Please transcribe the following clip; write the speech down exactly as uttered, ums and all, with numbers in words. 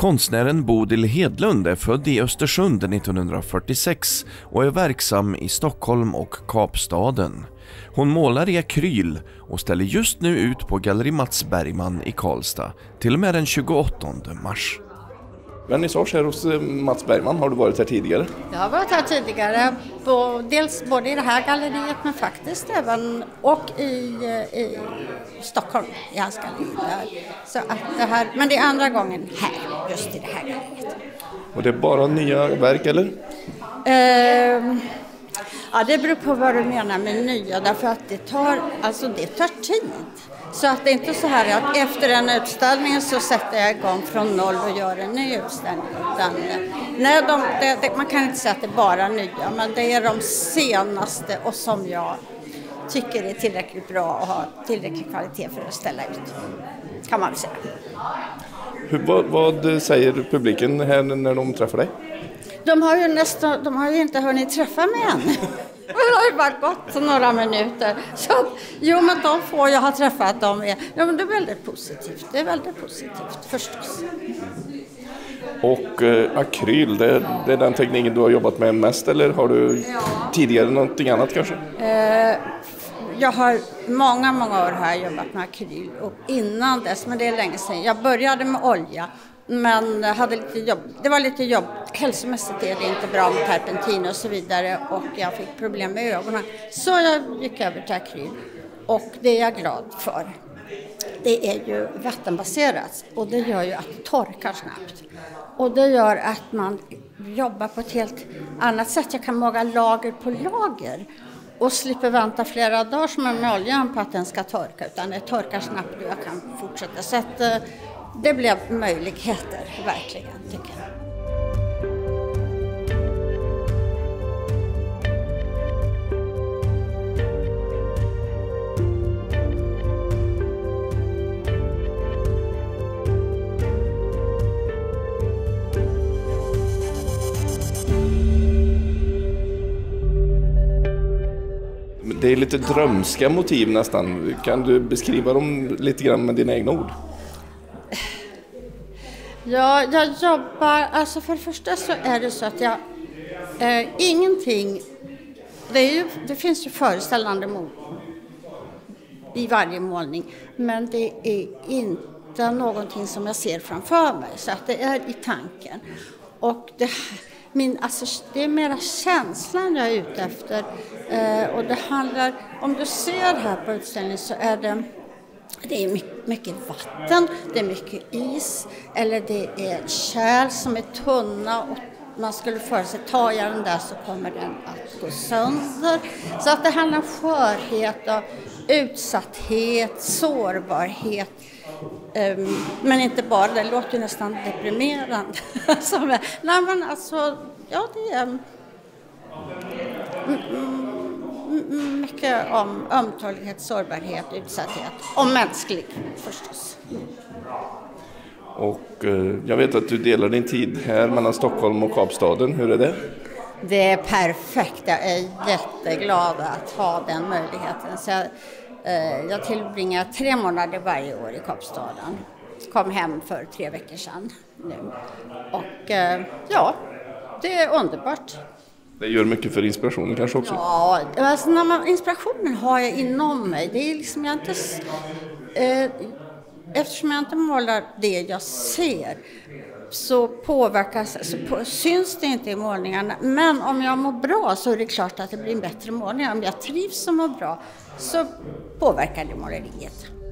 Konstnären Bodil Hedlund är född i Östersund nittonhundrafyrtiosex och är verksam i Stockholm och Kapstaden. Hon målar i akryl och ställer just nu ut på Galleri Mats Bergman i Karlstad till och med den tjugoåttonde mars. Vernissage här hos Mats Bergman, har du varit här tidigare? Jag har varit här tidigare, på, dels både i det här galleriet men faktiskt även och i, i Stockholm, i hans galleri där. Så att det här, men det är andra gången här, just i det här galleriet. Och det är bara nya verk eller? Uh, ja, det beror på vad du menar med nya, därför att det tar, alltså det tar tid. Så att det är inte så här att efter en utställning så sätter jag igång från noll och gör en ny utställning. Utan, nej, de, det, det, man kan inte säga att det är bara nya, men det är de senaste och som jag tycker är tillräckligt bra och har tillräcklig kvalitet för att ställa ut. Kan man väl säga. Hur, vad, vad säger publiken här när de träffar dig? De har ju nästan, de har ju inte hunnit träffa mig än. Det har ju bara gått några minuter. Så att, jo, men de får jag har träffat dem. Är, ja, men det är väldigt positivt. Det är väldigt positivt, förstås. Och eh, akryl, det, det är den tekniken du har jobbat med mest, eller har du ja. tidigare någonting annat kanske? Eh, jag har många, många år har jag jobbat med akryl. Och innan dess, men det är länge sedan. Jag började med olja. Men hade lite jobb. Det var lite jobb. Hälsomässigt är det inte bra med terpentin och så vidare. Och jag fick problem med ögonen. Så jag gick över till akryl. Och det är jag glad för. Det är ju vattenbaserat. Och det gör ju att det torkar snabbt. Och det gör att man jobbar på ett helt annat sätt. Jag kan måla lager på lager. Och slipper vänta flera dagar som med oljan på att den ska torka. Utan det torkar snabbt och jag kan fortsätta. Så att det blev möjligheter, verkligen, tycker jag. Det är lite drömska motiv nästan. Kan du beskriva dem lite grann med dina egna ord? Ja, jag jobbar, alltså för det första så är det så att jag, eh, ingenting, det, är ju, det finns ju föreställande mål i varje målning, men det är inte någonting som jag ser framför mig, så att det är i tanken. Och det, min, alltså, det är mera känslan jag är ute efter, eh, och det handlar, om du ser här på utställningen så är det Det är mycket vatten, det är mycket is, eller det är kärl som är tunna och man skulle föra sig, tar jag den där så kommer den att gå sönder. Så att det handlar om skörhet och utsatthet, sårbarhet. Um, men inte bara, det låter ju nästan deprimerande. Nej men alltså, ja det är mm, mycket om ömtålighet, sårbarhet, utsatthet och mänsklig förstås. Och eh, jag vet att du delar din tid här mellan Stockholm och Kapstaden. Hur är det? Det är perfekt. Jag är jätteglad att ha den möjligheten. Så jag, eh, jag tillbringar tre månader varje år i Kapstaden. Kom hem för tre veckor sedan nu. Och eh, ja, det är underbart. Det gör mycket för inspirationen kanske också? Ja, alltså när man, inspirationen har jag inom mig. Det är liksom jag inte... Eh, eftersom jag inte målar det jag ser så påverkas, så på, syns det inte i målningarna. Men om jag mår bra så är det klart att det blir en bättre målning. Om jag trivs och mår bra så påverkar det måleriet.